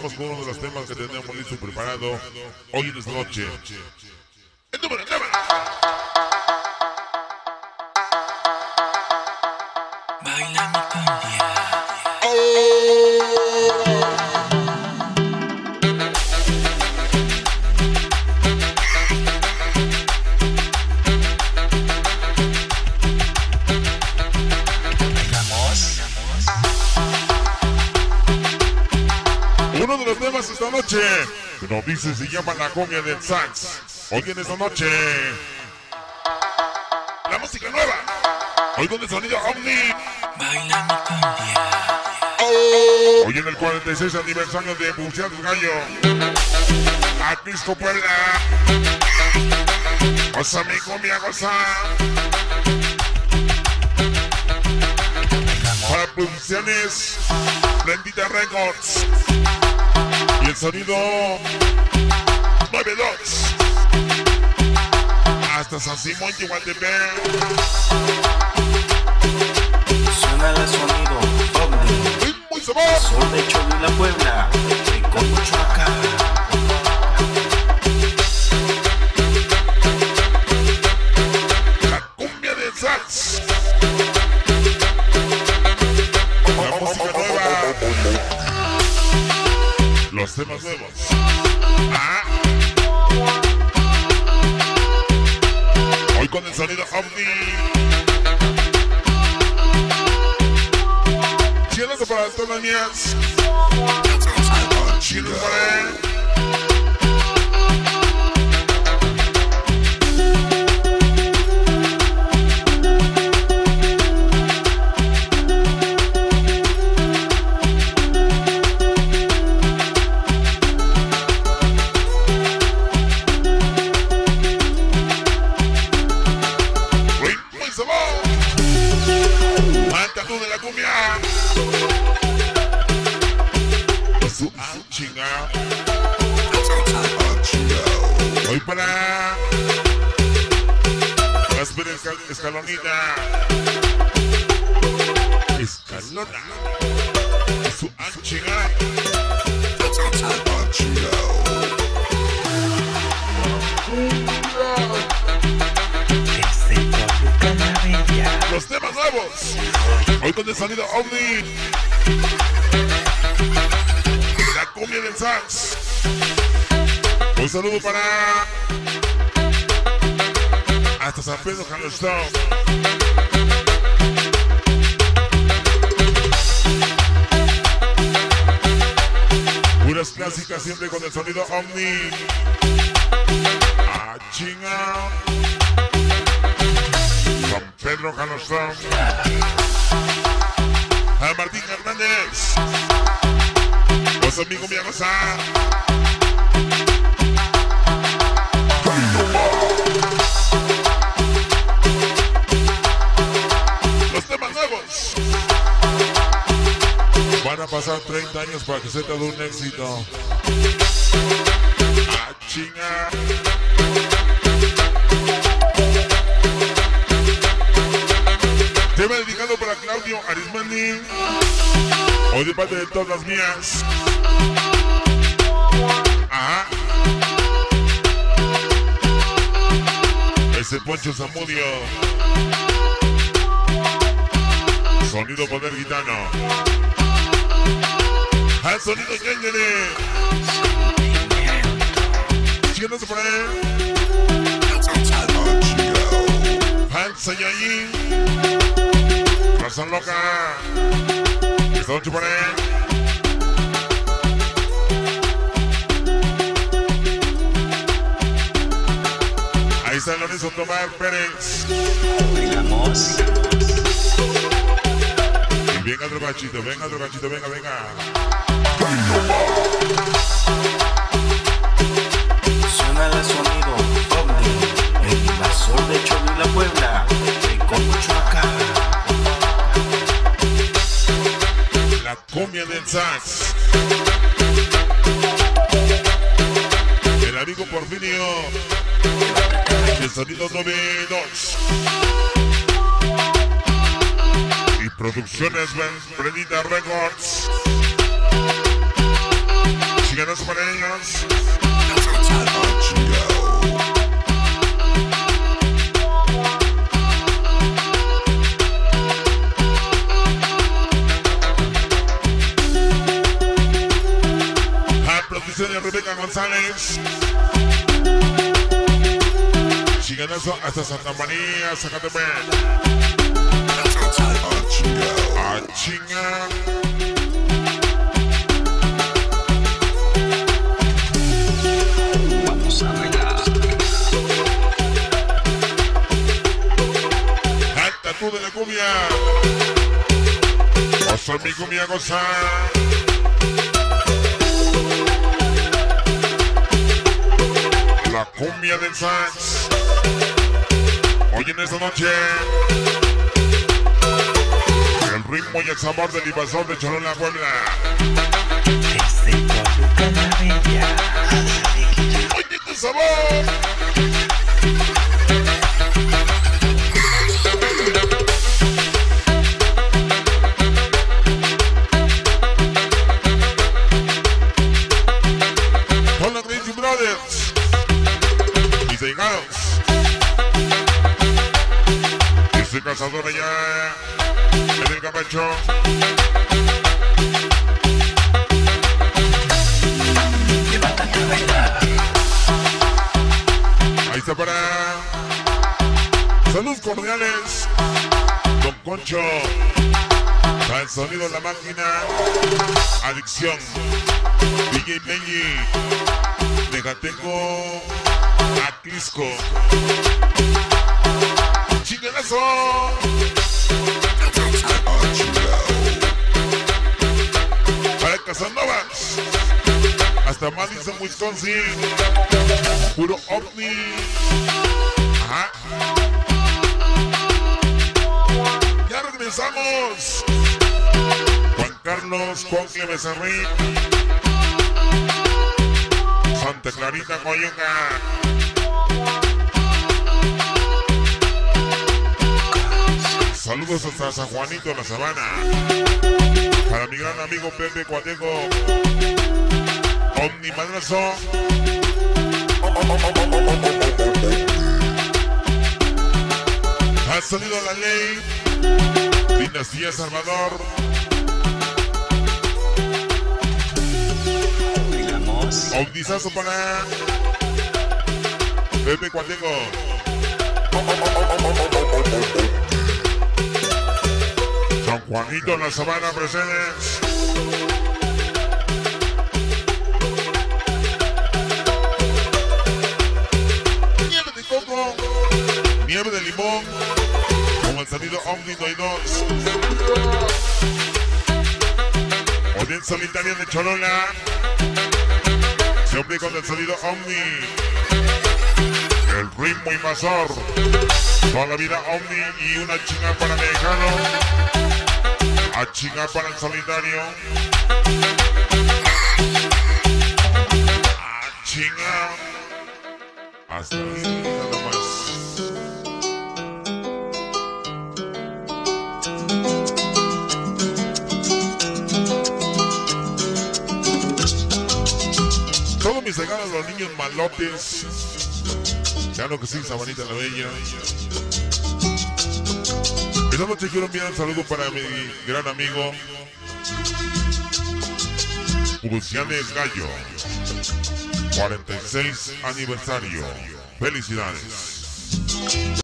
continuamos con uno de los temas que tenemos listo y preparado hoy en esta noche. El número 9. Baila mi cumbia. Uno de los temas esta noche que nos dice se llama La Cumbia del Sax. Hoy en esta noche la música nueva. Hoy con el sonido Omni. Baila mi cumbia. Hoy en el 46 aniversario de Bucear del Gallo. Atlisco Puebla. Goza mi cumbia, goza. Para producciones Bendita Records. Y el sonido 92 hasta San Simón, Chihuahua. Suena el sonido Omni. Muy sabor. Sol de Cholula, Puebla. Rincón, Michoacán. La cumbia del sax. La música nueva. Los temas nuevos. Hoy con el sonido Omni. Chielos para todas las mías. Chielos para él. De la cumbia. Su chinga. Hoy para Gasper Escalonita. Escalona. Su chinga. Los temas nuevos. Hoy con el sonido Omni. La cumbia del sax. Un saludo para hasta San Pedro, Jalostón. Puras clásicas siempre con el sonido Omni. Chinga. San Pedro, Jalostón. A Martín Hernández. Vos amigo mi goza. Los temas nuevos. Van a pasar 30 años para que se te dé un éxito. Chinga. Tema dedicado para Claudio Arismendi. Hoy de parte de todas las mías. Ese Poncho Zamudio. Sonido Poder Gitano. Al sonido Yengere. Síguenos por él. Al Sayayin. Razón loca. Esta noche por él. Ahí está Lorenzo Tomás Pérez. Bailamos. Venga otro cachito, venga, venga. Suena el sonido Omni. El invasor de Cholula, Puebla. Rincón, Michoacán. La cumbia del sax. El amigo Porfirio. El sonido 92. Y producciones Bendita Records. Chingadazo para ellos. Producción de Rebeca González. Chingadazo hasta Santa María, Zacatepec. A chingar. Vamos a bailar. Alta tú de la cumbia. Goza mi cumbia, goza. La cumbia del sax. Hoy en esta noche el ritmo y el sabor del invasor de Cholula, Puebla. Desde Toluca la Bella. ¡Oye tu sabor! Con los Crazy Brothers. Mis allegados. Y soy cazador allá en el Gabacho. Levántate a bailar. Ahí está para saludos cordiales. Don Concho. Para el sonido de la máquina. Adicción. DJ Benji. Megateco. Atlisco. Chingadazo. Para Casanovas. Hasta Madison, Wisconsin. Puro ovni. Ajá. Ya regresamos. Juan Carlos, Juan Becerril. Santa Clarita, Coyuca. Saludos hasta San Juanito, La Sabana. Para mi gran amigo Pepe Cuateco. Omni Madrazo. Ha salido la ley. Dinastía Salvador. Omnizazo para Pepe Cuateco. San Juanito, La Sabana presentes. Nieve de coco, nieve de limón, con el sonido Omni 2. Audiencia solitaria de Cholula. Siempre con el sonido Omni. El ritmo invasor. Toda la vida Omni y una chinga para mexicano. A chingar para el solitario. A chingar. Hasta ahí nada más. Todos mis regalos a los niños malotes. Claro que sí, Sabanita la Bella. Esta noche quiero enviar un saludo para mi gran amigo Lucianes Gallo. 46 aniversario. Felicidades.